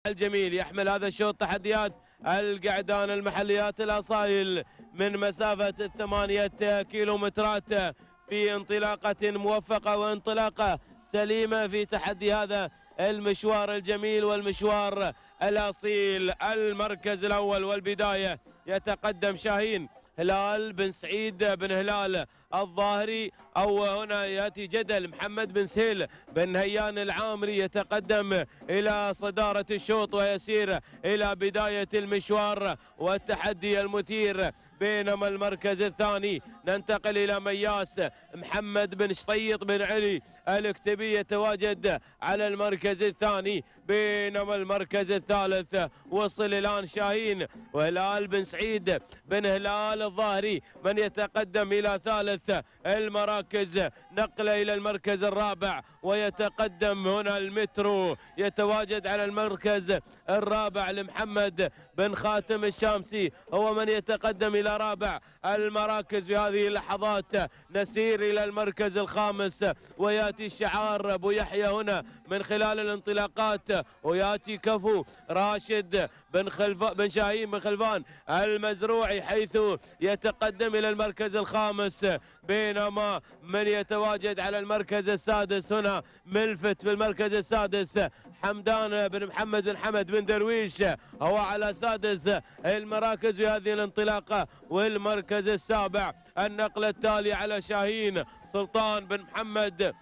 الجميل يحمل هذا الشوط تحديات القعدان المحليات الأصايل من مسافة 8 كيلومترات في انطلاقة موفقة وانطلاقة سليمة في تحدي هذا المشوار الجميل والمشوار الأصيل. المركز الأول والبداية يتقدم شاهين هلال بن سعيد بن هلال الظاهري، أو هنا يأتي جدل محمد بن سهيل بن هيان العامري يتقدم إلى صدارة الشوط ويسير إلى بداية المشوار والتحدي المثير. بينما المركز الثاني ننتقل إلى مياس محمد بن شطيط بن علي الاكتبي يتواجد على المركز الثاني. بينما المركز الثالث وصل الآن شاهين وهلال بن سعيد بن هلال الظاهري من يتقدم إلى ثالث المراكز. نقله إلى المركز الرابع ويتقدم هنا المترو يتواجد على المركز الرابع لمحمد بن خاتم الشامسي، هو من يتقدم إلى رابع المراكز في هذه اللحظات. نسير إلى المركز الخامس ويأتي الشعار أبو يحيى هنا من خلال الانطلاقات، ويأتي كفو راشد بن شاهين بن خلفان المزروعي حيث يتقدم إلى المركز الخامس. بينما من يتواجد على المركز السادس هنا ملفت في المركز السادس حمدان بن محمد بن حمد بن درويش هو على سادس المراكز في هذه الانطلاقة. والمركز السابع النقلة التالية على شاهين سلطان بن محمد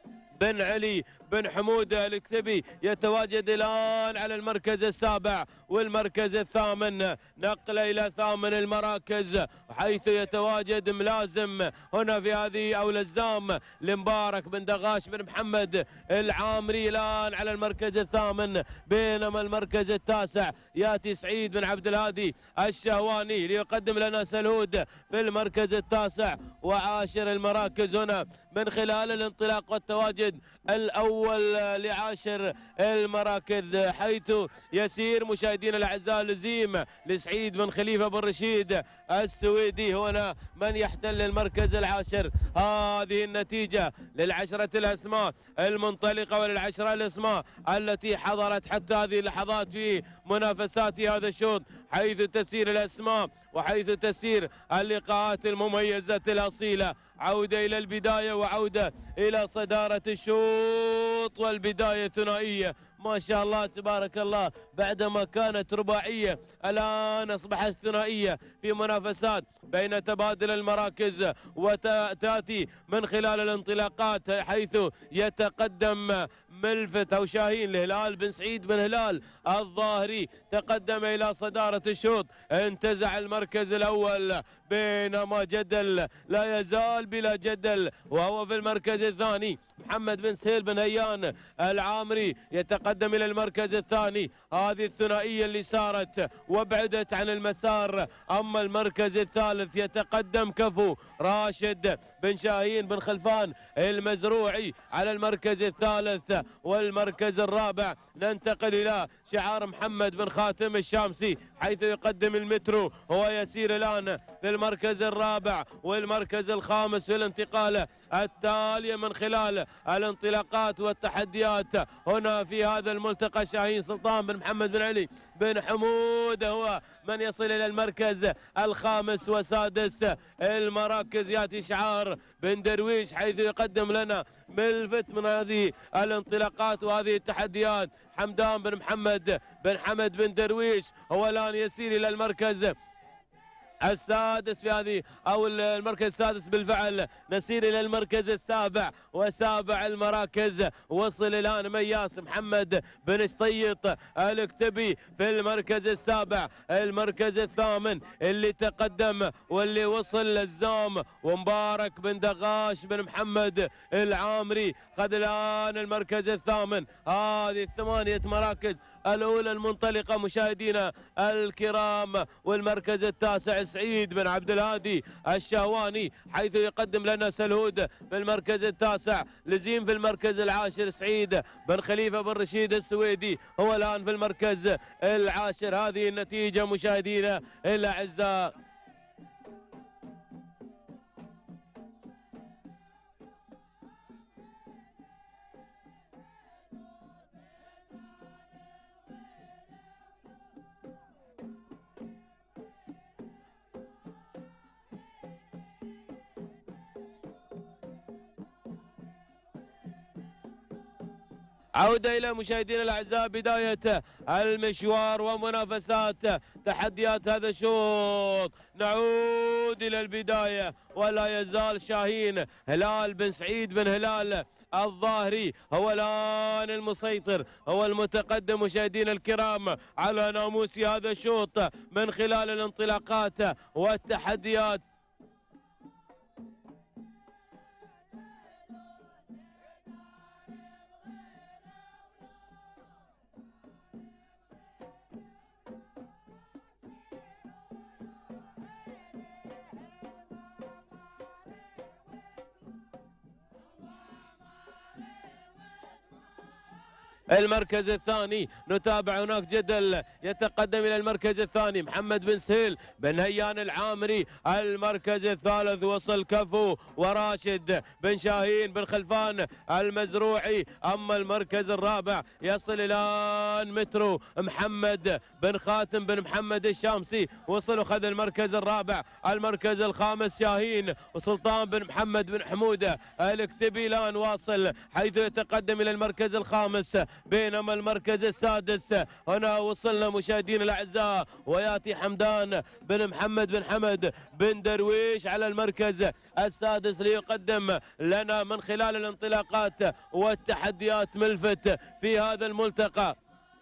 بن علي بن حمود الكتبي يتواجد الآن على المركز السابع. والمركز الثامن نقله إلى ثامن المراكز حيث يتواجد ملازم هنا في هذه أو لزام لمبارك بن دغاش بن محمد العامري الآن على المركز الثامن. بينما المركز التاسع يأتي سعيد بن عبد الهادي الشهواني ليقدم لنا سلهود في المركز التاسع وعاشر المراكز هنا من خلال الانطلاق والتواجد الأول لعاشر المراكز، حيث يسير مشاهدينا الأعزاء لزيم لسعيد بن خليفة بن رشيد السويدي هنا من يحتل المركز العاشر. هذه النتيجة للعشرة الأسماء المنطلقة وللعشرة الأسماء التي حضرت حتى هذه اللحظات في منافسات هذا الشوط، حيث تسير الأسماء وحيث تسير اللقاءات المميزة الأصيلة. عودة إلى البداية وعودة إلى صدارة الشوط والبداية ثنائية ما شاء الله تبارك الله، بعدما كانت رباعية الآن أصبحت ثنائية في منافسات بين تبادل المراكز وتأتي من خلال الانطلاقات، حيث يتقدم ملفت أو شاهين لهلال بن سعيد بن هلال الظاهري تقدم إلى صدارة الشوط انتزع المركز الأول. بينما جدل لا يزال بلا جدل وهو في المركز الثاني محمد بن سهيل بن هيان العامري يتقدم إلى المركز الثاني. هذه الثنائية اللي صارت وابعدت عن المسار. أما المركز الثالث يتقدم كفو راشد بن شاهين بن خلفان المزروعي على المركز الثالث. والمركز الرابع ننتقل إلى شعار محمد بن خاتم الشامسي حيث يقدم المترو، هو يسير الآن في المركز الرابع والمركز الخامس في الانتقال التالية من خلال الانطلاقات والتحديات هنا في هذا الملتقى. شاهين سلطان بن محمد بن علي بن حمود هو من يصل إلى المركز الخامس وسادس المراكز. يأتي شعار بن درويش حيث يقدم لنا ملفت من هذه الانطلاقات وهذه التحديات. حمدان بن محمد بن حمد بن درويش هو الآن يسير إلى المركز السادس في هذه او المركز السادس بالفعل. نسير الى المركز السابع وسابع المراكز. وصل الان مياس محمد بن شطيط الاكتبي في المركز السابع. المركز الثامن اللي تقدم واللي وصل لزام ومبارك بن دغاش بن محمد العامري خذ الان المركز الثامن. هذه الثمانية مراكز الأولى المنطلقة مشاهدينا الكرام. والمركز التاسع سعيد بن عبد الهادي الشهواني حيث يقدم لنا سلهود في المركز التاسع. لزيم في المركز العاشر سعيد بن خليفة بن رشيد السويدي هو الآن في المركز العاشر. هذه النتيجة مشاهدينا الأعزاء. عودة إلى مشاهدينا الأعزاء بداية المشوار ومنافسات تحديات هذا الشوط. نعود إلى البداية ولا يزال شاهين هلال بن سعيد بن هلال الظاهري هو الآن المسيطر، هو المتقدم مشاهدينا الكرام على ناموس هذا الشوط من خلال الانطلاقات والتحديات. المركز الثاني نتابع هناك جدل يتقدم الى المركز الثاني محمد بن سهيل بن هيان العامري. المركز الثالث وصل كفو وراشد بن شاهين بن خلفان المزروعي. اما المركز الرابع يصل الان مترو محمد بن خاتم بن محمد الشامسي، وصل وخذ المركز الرابع. المركز الخامس شاهين وسلطان بن محمد بن حموده الكتبي الان واصل حيث يتقدم الى المركز الخامس، بينما المركز السادس هنا وصلنا مشاهدينا الاعزاء وياتي حمدان بن محمد بن حمد بن درويش على المركز السادس ليقدم لنا من خلال الانطلاقات والتحديات ملفت في هذا الملتقى.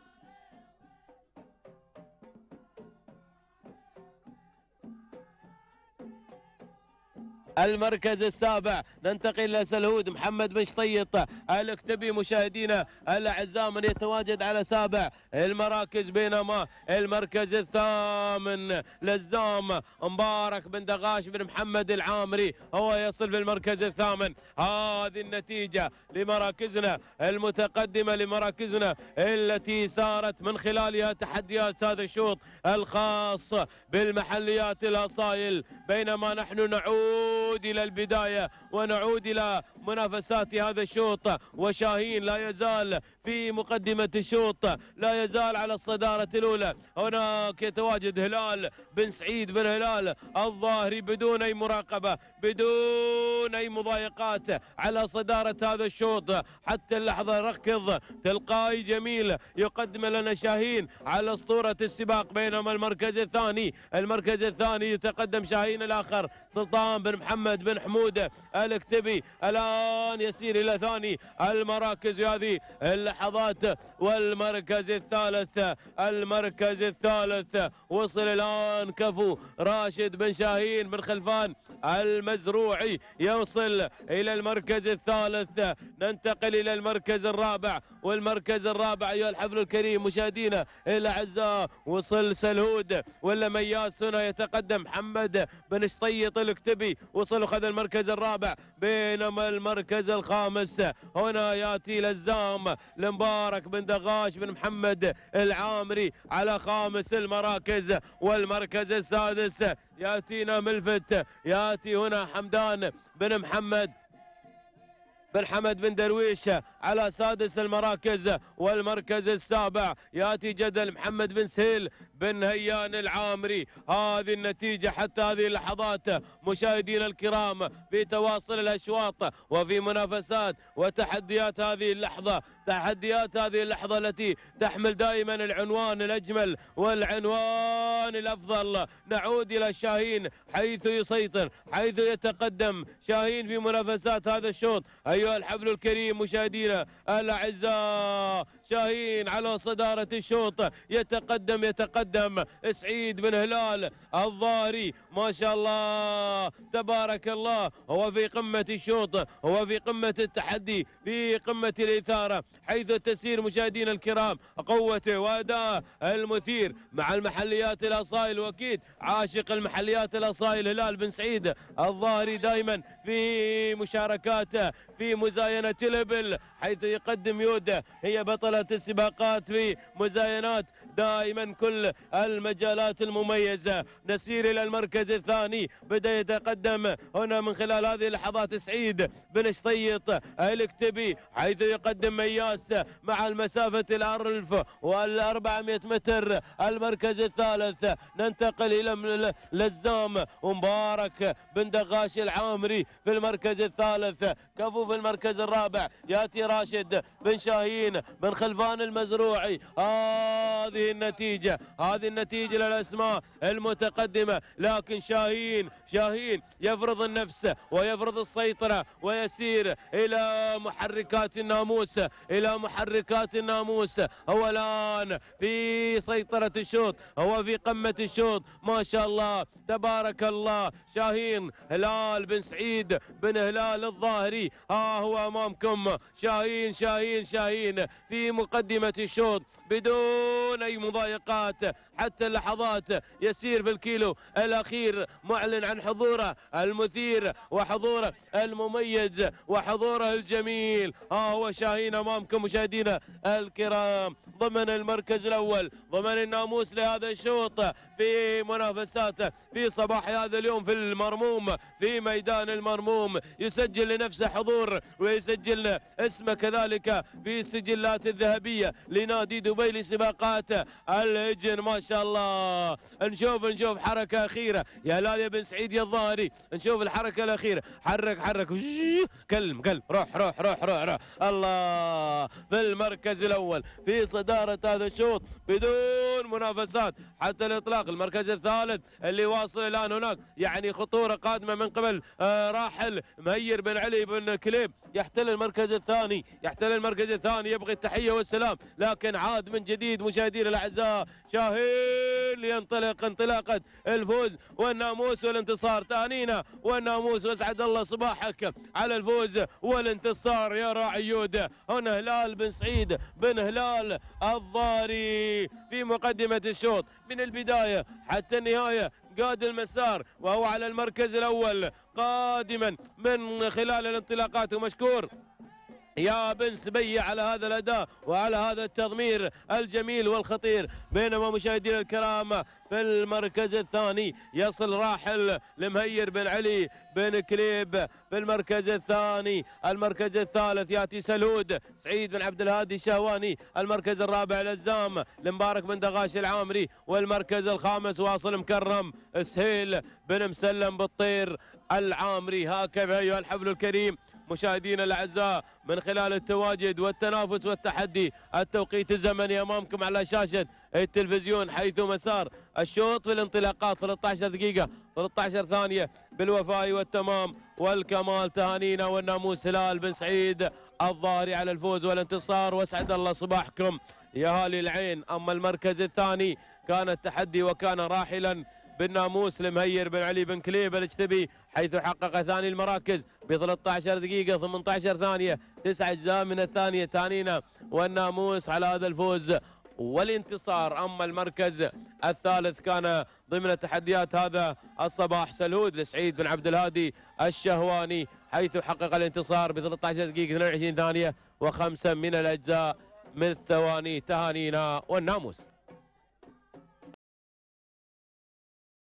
المركز السابع ننتقل الى سلهود محمد بن شطيط الكتبي مشاهدينا الاعزاء من يتواجد على سابع المراكز، بينما المركز الثامن لزام مبارك بن دغاش بن محمد العامري هو يصل في المركز الثامن. هذه النتيجه لمراكزنا المتقدمه، لمراكزنا التي سارت من خلالها تحديات هذا الشوط الخاص بالمحليات الاصايل، بينما نحن نعود إلى البداية ونعود إلى منافسات هذا الشوط. وشاهين لا يزال في مقدمة الشوط، لا يزال على الصدارة الأولى. هناك يتواجد هلال بن سعيد بن هلال الظاهري بدون أي مراقبة، بدون أي مضايقات على صدارة هذا الشوط حتى اللحظة. ركض تلقائي جميل يقدم لنا شاهين على أسطورة السباق، بينما المركز الثاني يتقدم شاهين الآخر سلطان بن محمد بن حمود الكتبي الآن يسير إلى ثاني المراكز في هذه اللحظات. والمركز الثالث وصل الآن كفو راشد بن شاهين بن خلفان المزروعي يوصل إلى المركز الثالث. ننتقل إلى المركز الرابع، والمركز الرابع أيها الحفل الكريم مشاهدينا الأعزاء وصل سلهود ولا مياس. هنا يتقدم محمد بن شطيط الكتبي وصل وخذ المركز الرابع، بينما المركز الخامس هنا ياتي لزام لمبارك بن دغاش بن محمد العامري على خامس المراكز. والمركز السادس ياتينا ملفت، ياتي هنا حمدان بن محمد بن حمد بن درويش على سادس المراكز. والمركز السابع ياتي جدل محمد بن سهيل بن هيان العامري. هذه النتيجة حتى هذه اللحظات مشاهدينا الكرام في تواصل الأشواط وفي منافسات وتحديات هذه اللحظة، تحديات هذه اللحظة التي تحمل دائما العنوان الأجمل والعنوان الأفضل. نعود إلى شاهين حيث يسيطر، حيث يتقدم شاهين في منافسات هذا الشوط. أيها الحفل الكريم مشاهدينا الأعزاء، شاهين على صدارة الشوط، يتقدم سعيد بن هلال الظاهري، ما شاء الله تبارك الله، هو في قمة الشوط، هو في قمة التحدي، في قمة الإثارة، حيث تسير مشاهدينا الكرام قوته وأداء المثير مع المحليات الأصايل. وأكيد عاشق المحليات الأصايل هلال بن سعيد الظاهري دائما في مشاركاته في مزاينة الإبل، حيث يقدم يوده هي بطلة السباقات في مزاينات دائما كل المجالات المميزة. نسير إلى المركز الثاني، بدأ يتقدم هنا من خلال هذه اللحظات سعيد بن شطيط الكتبي، حيث يقدم مياس مع المسافة 1400 متر. المركز الثالث ننتقل إلى لزام ومبارك بن دغاش العامري في المركز الثالث. كفو نشوف المركز الرابع ياتي راشد بن شاهين بن خلفان المزروعي. هذه النتيجة للأسماء المتقدمة، لكن شاهين يفرض النفس ويفرض السيطرة ويسير إلى محركات الناموس. هو الآن في سيطرة الشوط، هو في قمة الشوط، ما شاء الله تبارك الله. شاهين هلال بن سعيد بن هلال الظاهري، ها هو أمامكم شاهين في مقدمة الشوط بدون أي مضايقات حتى اللحظات، يسير في الكيلو الأخير معلن عن حضوره المثير وحضوره المميز وحضوره الجميل. ها هو شاهين أمامكم مشاهدينا الكرام ضمن المركز الأول، ضمن الناموس لهذا الشوط في منافساته في صباح هذا اليوم في المرموم، في ميدان المرموم، يسجل لنفسه حضور ويسجل اسمه كذلك في السجلات الذهبية لنادي دبي لسباقات الهجن. ما شاء الله نشوف حركة أخيرة يا هلال يا بن سعيد يا الظاهري، نشوف الحركة الأخيرة، حرك كلم روح الله في المركز الأول في صدارة هذا الشوط بدون منافسات حتى الإطلاق. المركز الثالث اللي واصل الآن هناك يعني خطورة قادمة من قبل راحل مهير بن علي بن كليب، يحتل المركز الثاني يبغي التحية والسلام، لكن عاد من جديد مشاهدينا الأعزاء شاهين لينطلق انطلاقة الفوز والناموس والانتصار. تهانينا والناموس واسعد الله صباحك على الفوز والانتصار يا راعي يود. هنا هلال بن سعيد بن هلال الظاهري في مقدمة الشوط من البداية حتى النهاية قاد المسار، وهو على المركز الأول قادما من خلال الانطلاقات. ومشكور يا بن سبية على هذا الأداء وعلى هذا التضمير الجميل والخطير. بينما مشاهدينا الكرام في المركز الثاني يصل راحل لمهير بن علي بن كليب في المركز الثاني. المركز الثالث ياتي سلود سعيد بن عبد الهادي الشهواني. المركز الرابع لزام لمبارك بن دغاش العامري. والمركز الخامس واصل مكرم سهيل بن مسلم بالطير العامري. هكذا أيها الحفل الكريم مشاهدينا الاعزاء من خلال التواجد والتنافس والتحدي التوقيت الزمني امامكم على شاشه التلفزيون، حيث مسار الشوط في الانطلاقات 13 دقيقه 13 ثانيه بالوفاء والتمام والكمال. تهانينا والناموس هلال بن سعيد الظاهري على الفوز والانتصار، واسعد الله صباحكم يا هالي العين. اما المركز الثاني كان التحدي وكان راحلا بالناموس لمهير بن علي بن كليب الاجتبي، حيث حقق ثاني المراكز ب 13 دقيقة 18 ثانية 9 أجزاء من الثانية. تهانينا والناموس على هذا الفوز والانتصار. أما المركز الثالث كان ضمن تحديات هذا الصباح سلهود لسعيد بن عبد الهادي الشهواني، حيث حقق الانتصار ب 13 دقيقة 22 ثانية و5 من الأجزاء من الثواني. تهانينا والناموس.